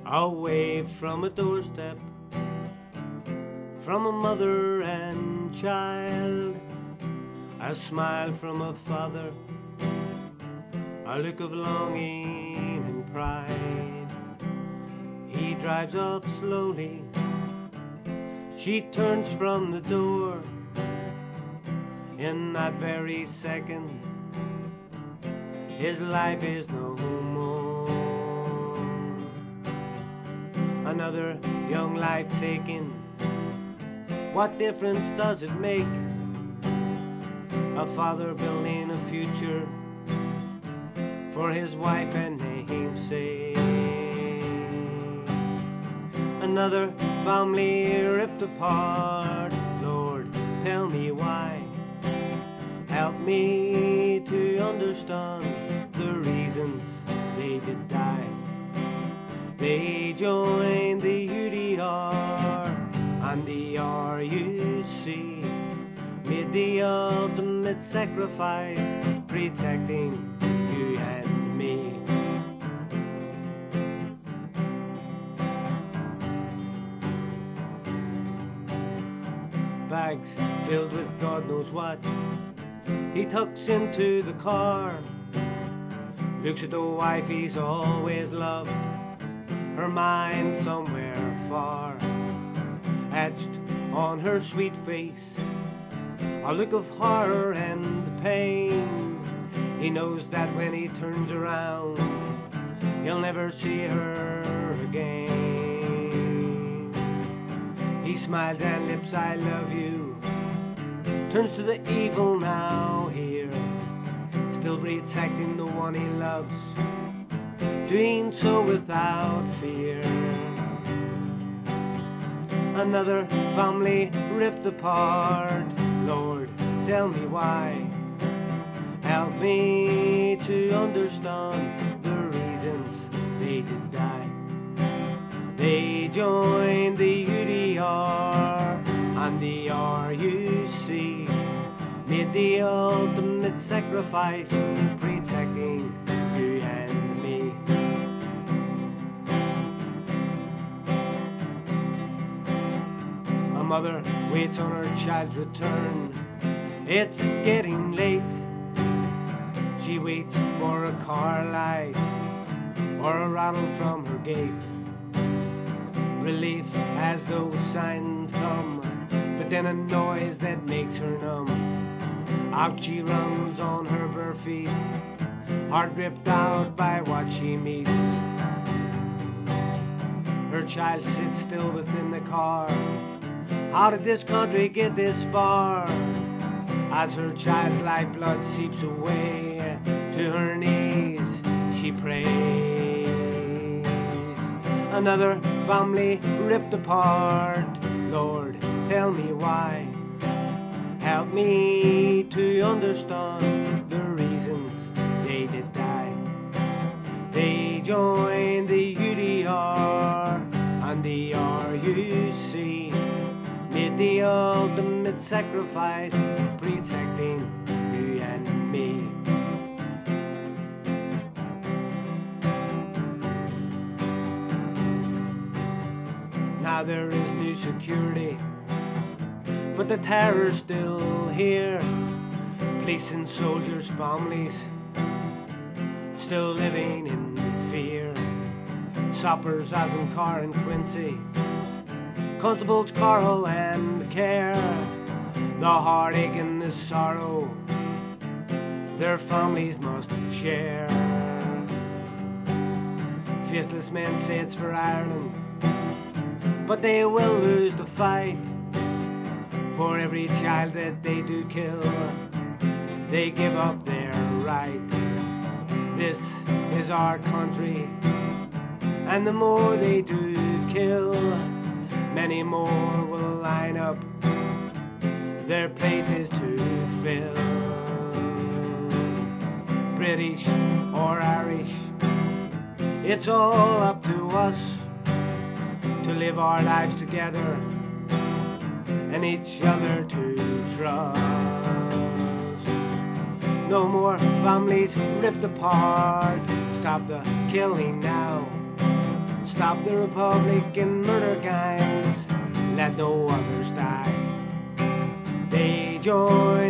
away from a doorstep, from a mother and child, a smile from a father, a look of longing and pride. He drives up slowly, she turns from the door. In that very second, his life is no more. Another young life taken, what difference does it make? A father building a future for his wife and namesake. Another family ripped apart, Lord, tell me why. Help me to understand the reasons they did die. They joined the UDR and the RUC, made the ultimate sacrifice, protecting you and me. Bags filled with God knows what, he tucks into the car, looks at the wife he's always loved, her mind somewhere far, etched on her sweet face, a look of horror and pain. He knows that when he turns around, he'll never see her again. He smiles and lips, I love you, turns to the evil now here, still protecting the one he loves, doing so without fear. Another family ripped apart, Lord, tell me why. Help me to understand the reasons they did die. They joined the UDR and the RUC, made the ultimate sacrifice, protecting you and me. A mother waits on her child's return, it's getting late. She waits for a car light or a rattle from her gate. Relief as those signs come, but then a noise that makes her numb. Out she runs on her bare feet, heart ripped out by what she meets. Her child sits still within the car. How did this country get this far? As her child's lifeblood seeps away, to her knees she prays. Another family ripped apart, Lord, tell me why. Help me to understand the reasons they did die. They joined the UDR and the RUC, made the ultimate sacrifice, protecting you and me. Now there is new security, but the terror's still here. Police and soldiers' families still living in fear. Sappers, Azimkar and Quinsey, Constables, Carroll and Kerr, the heartache and the sorrow their families must share. Faceless men say it's for Ireland, but they will lose the fight. For every child that they do kill, they give up their right. This is our country, and the more they do kill, many more will line up their places to fill. British or Irish, it's all up to us to live our lives together and each other to trust. No more families ripped apart, stop the killing now. Stop the Republican murder gangs, let no others die. They join